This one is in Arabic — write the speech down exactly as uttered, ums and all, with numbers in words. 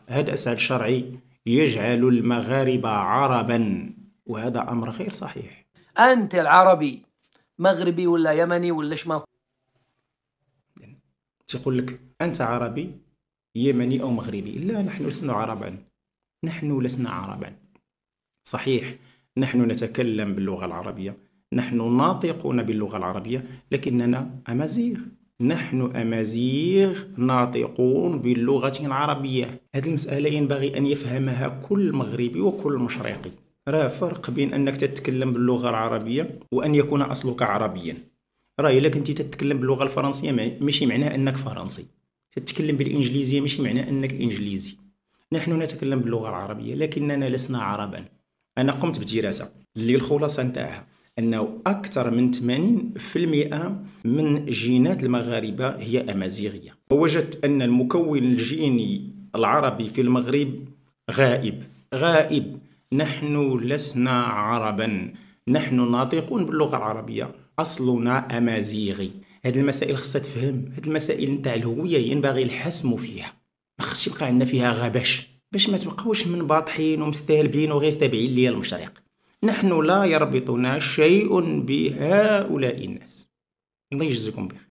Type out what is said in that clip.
هذا أسد شرعي يجعل المغاربة عربا، وهذا أمر غير صحيح. أنت العربي مغربي ولا يمني ولا شما؟ تقول لك أنت عربي يمني أو مغربي. لا، نحن لسنا عربا، نحن لسنا عربا. صحيح نحن نتكلم باللغة العربية، نحن ناطقون باللغة العربية، لكننا أمازيغ. نحن أمازيغ ناطقون باللغة العربية. هذه المسألة ينبغي أن يفهمها كل مغربي وكل مشرقي. راه فرق بين أنك تتكلم باللغة العربية وأن يكون أصلك عربيا. راه إلا كنتي تتكلم باللغة الفرنسية ماشي معناه أنك فرنسي، تتكلم بالإنجليزية ماشي معناه أنك إنجليزي. نحن نتكلم باللغة العربية لكننا لسنا عربا. أنا قمت بدراسة اللي الخلاصة نتاعها أنه أكثر من ثمانين بالمئة من جينات المغاربة هي أمازيغية، ووجدت أن المكون الجيني العربي في المغرب غائب غائب. نحن لسنا عربا، نحن ناطقون باللغة العربية، أصلنا أمازيغي. هذه المسائل خصها تفهم. هذه المسائل نتاع الهوية ينبغي الحسم فيها، ما خصش يبقى عندنا فيها غبش، باش ما تبقاوش منباطحين ومستهلبين وغير تابعين ليا المشرق. نحن لا يربطنا شيء بهؤلاء الناس. الله يجزيكم بخير.